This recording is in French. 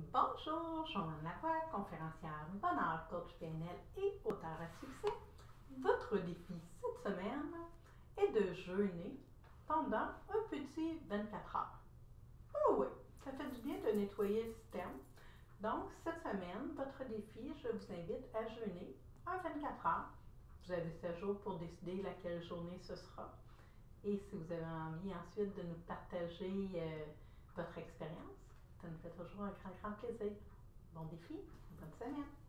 Bonjour, Joanne Lavoie, conférencière bonheur, coach PNL et auteure à succès. Votre défi cette semaine est de jeûner pendant un petit 24 heures. Oh oui, ça fait du bien de nettoyer le système. Donc, cette semaine, votre défi, je vous invite à jeûner en 24 heures. Vous avez 7 jours pour décider laquelle journée ce sera. Et si vous avez envie ensuite de nous partager votre expérience, ça nous fait toujours un grand plaisir. Bon défi, bonne semaine!